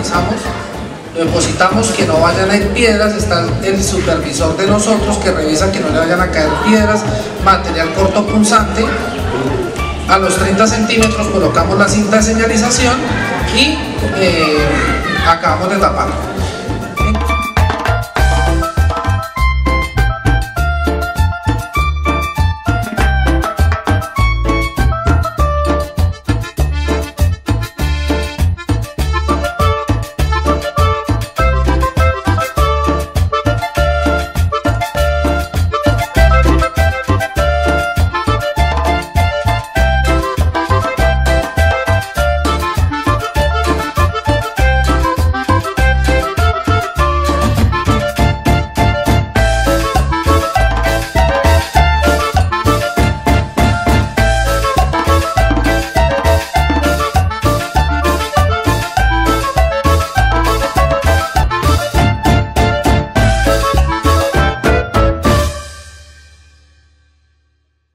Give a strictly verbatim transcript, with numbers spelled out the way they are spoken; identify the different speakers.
Speaker 1: analizamos, lo depositamos, que no vayan a ir piedras, está el supervisor de nosotros que revisa que no le vayan a caer piedras, material cortopunzante. A los treinta centímetros colocamos la cinta de señalización y eh, acabamos de tapar.